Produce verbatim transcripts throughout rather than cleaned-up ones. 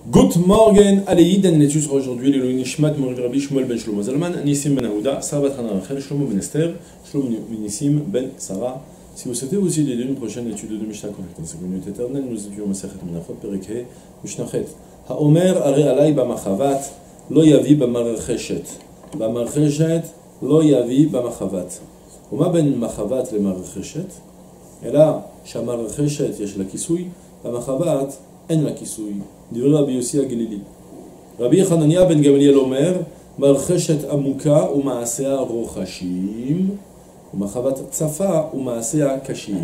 Good morning, Aleïd, on étudie aujourd'hui les Nishmat Morid Rabbi Shmuel ben Shlomo Zalman, Nissim ben Aouda, Sarah Batrana Rachel, Shlomo ben Esther, Shlomo Nissim ben Sarah. Si vous souhaitez aussi l'aider une prochaine étude de Mishnah complète dans cette minute éternelle, nous étudions Masechet Menachot, Perek Mishnachet. Haomer are alai b'machavat, lo yavi b'marcheshet, b'marcheshet lo yavi b'machavat. Oma ben machavat le marcheshet, אלא שהמרחשת יש לה כיסוי, והמחבת אין לה כיסוי. דברי רבי יוסי הגלילי. רבי חנניה בן גמליאל אומר, מרחשת עמוקה ומעשיה רוחשים, ומחבת צפה ומעשיה קשים.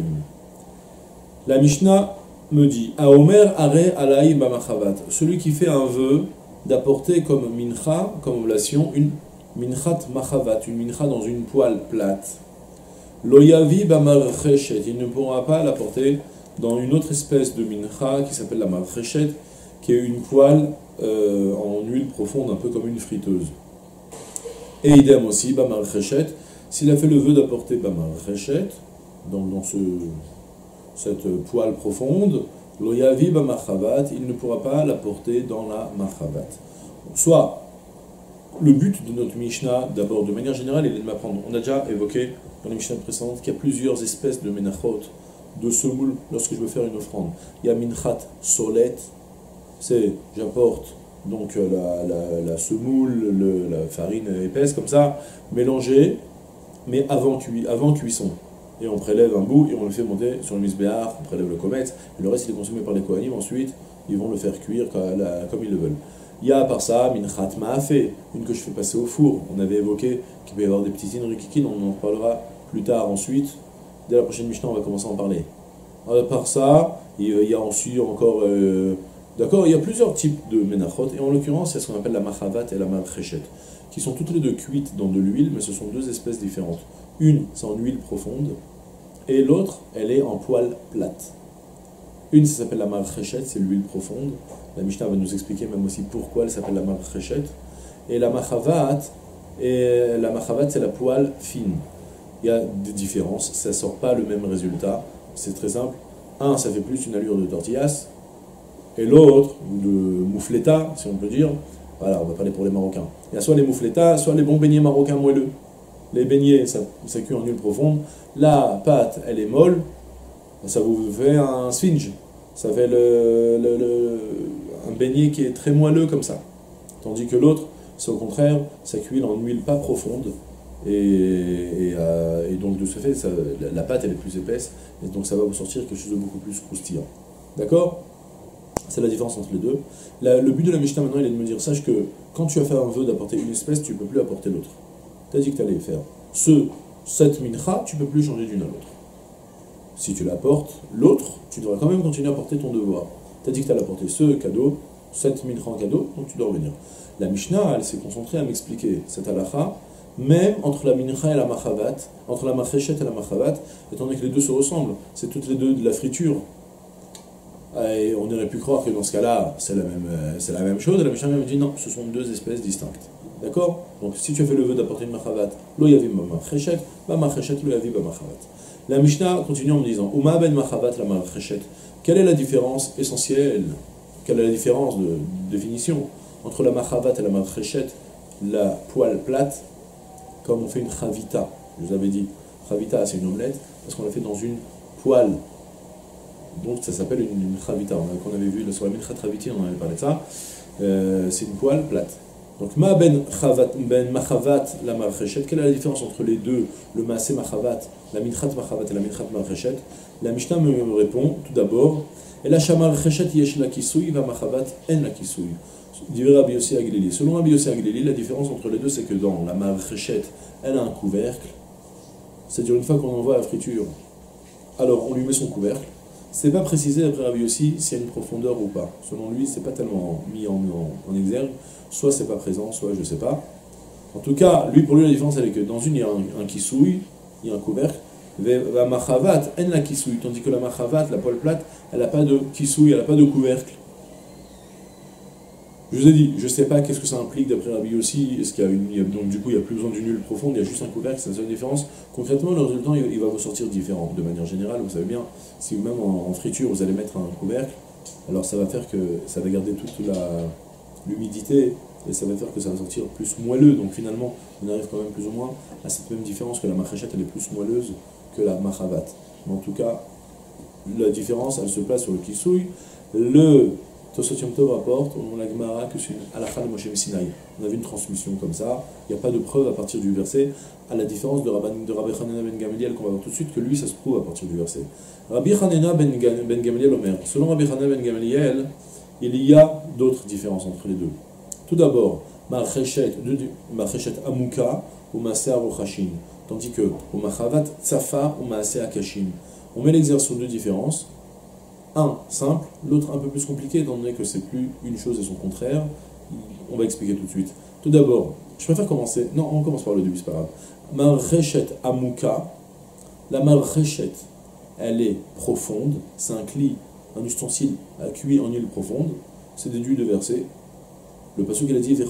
La Mishnah me dit, Haomer are alai b'machavat, celui qui fait un vœu d'apporter comme mincha, comme oblation, une minchat machavat, une mincha dans une poêle plate. Lo yavi b'marcheshet, il ne pourra pas l'apporter dans une autre espèce de mincha qui s'appelle la marcheshet, qui est une poêle euh, en huile profonde, un peu comme une friteuse. Et idem aussi, b'marcheshet, s'il a fait le vœu d'apporter b'marcheshet, donc dans ce, cette poêle profonde, lo yavi b'machavat, il ne pourra pas l'apporter dans la machavat. Soit, le but de notre Mishnah, d'abord, de manière générale, il est de m'apprendre. On a déjà évoqué dans les Mishnah précédentes qu'il y a plusieurs espèces de menachot, de semoule, lorsque je veux faire une offrande. Il y a minchat solet, c'est j'apporte donc la, la, la semoule, le, la farine épaisse, comme ça, mélangée, mais avant, cuit, avant cuisson. Et on prélève un bout et on le fait monter sur le misbéar, on prélève le kometz, et le reste il est consommé par les kohanim, ensuite ils vont le faire cuire comme ils le veulent. Il y a à part ça, minchat ma'afé, une que je fais passer au four. On avait évoqué qu'il peut y avoir des petits inrikikin, on en reparlera plus tard ensuite. Dès la prochaine Mishnah, on va commencer à en parler. À part ça, il y a ensuite encore... Euh, D'accord, il y a plusieurs types de menachot, et en l'occurrence, il y a ce qu'on appelle la machavat et la marcheshet, qui sont toutes les deux cuites dans de l'huile, mais ce sont deux espèces différentes. Une, c'est en huile profonde, et l'autre, elle est en poêle plate. Une, ça s'appelle la marcheshet, c'est l'huile profonde. La Mishnah va nous expliquer même aussi pourquoi elle s'appelle la marcheshet. Et la machavat, et la machavat, c'est la poêle fine. Il y a des différences, ça ne sort pas le même résultat. C'est très simple. Un, ça fait plus une allure de tortillas, et l'autre, de moufleta, si on peut dire. Voilà, on va parler pour les Marocains. Il y a soit les moufletas, soit les bons beignets marocains moelleux. Les beignets, ça, ça cuit en huile profonde. La pâte, elle est molle. Ça vous fait un sphinge. Ça fait le, le, le, un beignet qui est très moelleux comme ça. Tandis que l'autre, c'est au contraire, ça cuit en huile pas profonde. Et, et, euh, et donc de ce fait, ça, la, la pâte elle est plus épaisse. Et donc ça va vous sortir quelque chose de beaucoup plus croustillant. D'accord ? C'est la différence entre les deux. La, le but de la Mishnah maintenant, il est de me dire, sache que quand tu as fait un vœu d'apporter une espèce, tu ne peux plus apporter l'autre. Tu as dit que tu allais faire ce, cette mincha, tu ne peux plus changer d'une à l'autre. Si tu l'apportes, l'autre, tu devras quand même continuer à porter ton devoir. Tu as dit que tu allais apporter ce cadeau, cette mincha en cadeau, donc tu dois revenir. La Mishnah, elle s'est concentrée à m'expliquer cette halakha, même entre la mincha et la machavat, entre la marcheshet et la machavat, étant donné que les deux se ressemblent, c'est toutes les deux de la friture. Et on aurait pu croire que dans ce cas-là, c'est la même, c'est la même chose. Et la Mishnah me dit non, ce sont deux espèces distinctes. D'accord ? Donc si tu as fait le vœu d'apporter une machavat, lo yavi ba marcheshet, ba marcheshet lo yavi ba machavat. La Mishnah continue en me disant Uma ben machavat la marcheshet. Quelle est la différence essentielle ? Quelle est la différence de, de définition entre la machavat et la marcheshet, la poêle plate, comme on fait une chavita. Je vous avais dit, chavita c'est une omelette parce qu'on l'a fait dans une poêle. Donc ça s'appelle une, une chavita. On avait vu sur la minchat chaviti, on avait parlé de ça. Euh, c'est une poêle plate. Donc ma ben, chavat, ben machavat la marcheshet. Quelle est la différence entre les deux, le maaseh machavat, la minchat machavat et la minchat marcheshet? La Mishnah me répond tout d'abord et la shamarcheshet yesh la kisui va machavat en la kisui. Rabbi Yossi Aglili. Selon Rabbi Yossi Aglili, la différence entre les deux, c'est que dans la marcheshet, elle a un couvercle. C'est-à-dire une fois qu'on envoie à la friture, alors on lui met son couvercle. C'est pas précisé après Rabbi Yossi s'il y a une profondeur ou pas. Selon lui, c'est pas tellement mis en, en, en exergue. Soit c'est pas présent, soit je sais pas. En tout cas, lui pour lui la différence elle est que dans une il y a un, un kisouille, il y a un couvercle. La machavat, en la kisouille, tandis que la machavat, la poêle plate, elle n'a pas de kisouille, elle n'a pas de couvercle. Je vous ai dit, je ne sais pas qu'est-ce que ça implique d'après Rabbi Yossi. Est-ce qu'il y a une, il y a, donc du coup il n'y a plus besoin d'une huile profonde, il y a juste un couvercle, c'est la seule différence. Concrètement, le résultat il, il va vous sortir différent. De manière générale, vous savez bien, si vous-même en, en friture vous allez mettre un couvercle, alors ça va faire que ça va garder toute l'humidité et ça va faire que ça va sortir plus moelleux. Donc finalement, on arrive quand même plus ou moins à cette même différence que la Machachet, elle est plus moelleuse que la Machavat. Mais en tout cas, la différence, elle se place sur le Kisouille. Le Tosot Yom Tov rapporte, au nom de la Gemara, que c'est une halakha de Moshe Sinaï. On avait une transmission comme ça, il n'y a pas de preuve à partir du verset, à la différence de, Rabban, de Rabbi Hanina ben Gamaliel, qu'on va voir tout de suite, que lui, ça se prouve à partir du verset. Rabbi Hanina ben, ben Gamaliel Omer. Selon Rabbi Hanina ben Gamaliel, il y a d'autres différences entre les deux. Tout d'abord, Ma'acheshet Amuka ou Ma'aseh Rochashin, tandis que au Machavat Tsafa ou Ma'aseh Akashim. On met l'exercice sur deux différences. Un simple, l'autre un peu plus compliqué, étant donné que c'est plus une chose et son contraire. On va expliquer tout de suite. Tout d'abord, je préfère commencer. Non, on commence par le début, c'est pas grave. Marrechet Amuka. La marrechet, elle est profonde. C'est un cli, un ustensile à cuire en huile profonde. C'est déduit de verset. Le passage qu'il a dit, tout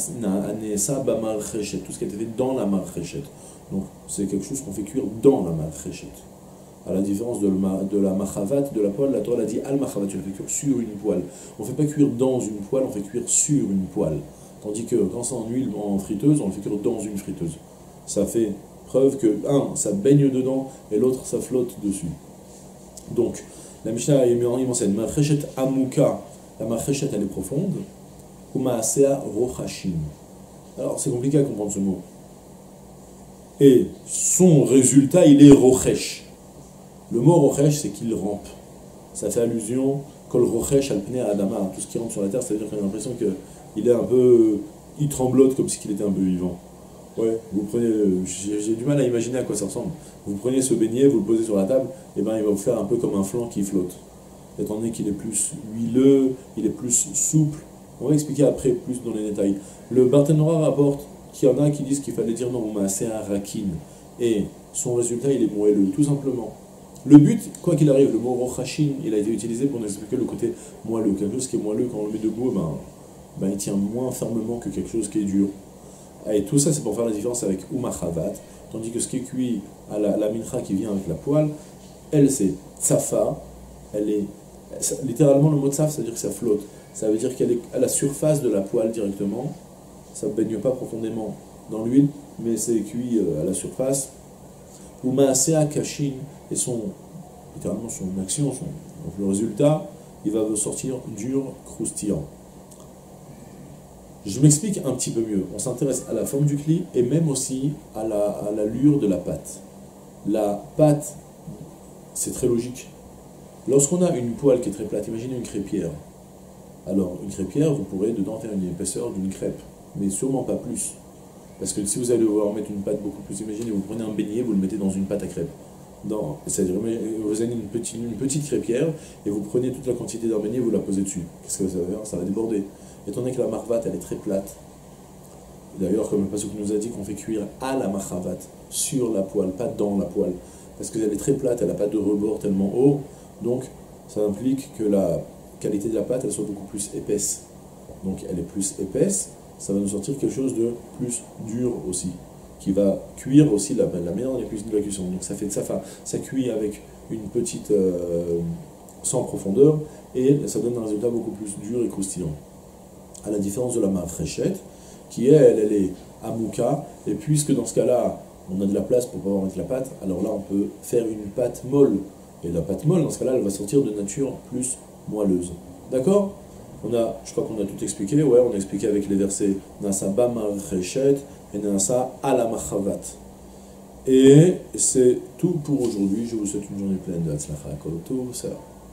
ce qui a été fait dans la marrechet. Donc, c'est quelque chose qu'on fait cuire dans la marrechet. À la différence de, de la machavat, de la poêle, la Torah a dit al machavat, tu la fais cuire sur une poêle. On ne fait pas cuire dans une poêle, on fait cuire sur une poêle. Tandis que quand c'est en huile, en friteuse, on le fait cuire dans une friteuse. Ça fait preuve que, un, ça baigne dedans, et l'autre, ça flotte dessus. Donc, la Mishnah, il m'enseigne, marrechet amuka, la marrechet, elle est profonde, ou maasea rochashim. Alors, c'est compliqué à comprendre ce mot. Et son résultat, il est rochesh. Le mot rochesh, c'est qu'il rampe. Ça fait allusion, kol rochesh alpnei adama, tout ce qui rampe sur la terre, c'est-à-dire qu'on a l'impression qu'il est un peu. Il tremblote comme si il était un peu vivant. Ouais, vous prenez. J'ai du mal à imaginer à quoi ça ressemble. Vous prenez ce beignet, vous le posez sur la table, et bien il va vous faire un peu comme un flan qui flotte. Étant donné qu'il est plus huileux, il est plus souple. On va expliquer après plus dans les détails. Le Barthénora rapporte qu'il y en a qui disent qu'il fallait dire non, on m'a assez un rakin. Et son résultat, il est moelleux, tout simplement. Le but, quoi qu'il arrive, le mot rochashin, il a été utilisé pour nous expliquer le côté moelleux. Quelque chose qui est moelleux, quand on le met debout, ben, ben, il tient moins fermement que quelque chose qui est dur. Et tout ça, c'est pour faire la différence avec umachavat, tandis que ce qui est cuit à la, la mincha qui vient avec la poêle, elle, c'est tsafa, elle est... Ça, littéralement, le mot tsaf, ça veut dire que ça flotte. Ça veut dire qu'elle est à la surface de la poêle directement. Ça ne baigne pas profondément dans l'huile, mais c'est cuit à la surface. Ou maasea kashin, et son, littéralement son action, son, donc le résultat, il va sortir dur, croustillant. Je m'explique un petit peu mieux. On s'intéresse à la forme du cli et même aussi à la, à l'allure de la pâte. La pâte, c'est très logique. Lorsqu'on a une poêle qui est très plate, imaginez une crêpière. Alors, une crêpière, vous pourrez dedans faire une épaisseur d'une crêpe, mais sûrement pas plus. Parce que si vous allez devoir mettre une pâte beaucoup plus, imaginez, vous prenez un beignet, vous le mettez dans une pâte à crêpes. Dans, c'est-à-dire, vous avez une petite, une petite crêpière, et vous prenez toute la quantité d'un beignet et vous la posez dessus. Qu'est-ce que ça va faire? Ça va déborder. Étant donné que la marvat, elle est très plate, d'ailleurs, comme le pasuk nous a dit qu'on fait cuire à la marvat, sur la poêle, pas dans la poêle. Parce qu'elle est très plate, elle n'a pas de rebord tellement haut, donc ça implique que la qualité de la pâte, elle soit beaucoup plus épaisse. Donc elle est plus épaisse, ça va nous sortir quelque chose de plus dur aussi, qui va cuire aussi la, la meilleure des cuisines de la cuisson. Donc ça fait de ça, enfin, ça cuit avec une petite euh, sans profondeur et ça donne un résultat beaucoup plus dur et croustillant. À la différence de la mafréchette, qui elle, elle est amouka, et puisque dans ce cas-là, on a de la place pour pouvoir mettre la pâte, alors là on peut faire une pâte molle. Et la pâte molle, dans ce cas-là, elle va sortir de nature plus moelleuse. D'accord? On a, je crois qu'on a tout expliqué, ouais, on a expliqué avec les versets Nasa ba marrechet et Nasa ala machavat. Et c'est tout pour aujourd'hui. Je vous souhaite une journée pleine de Hatzlacha Kol Tov.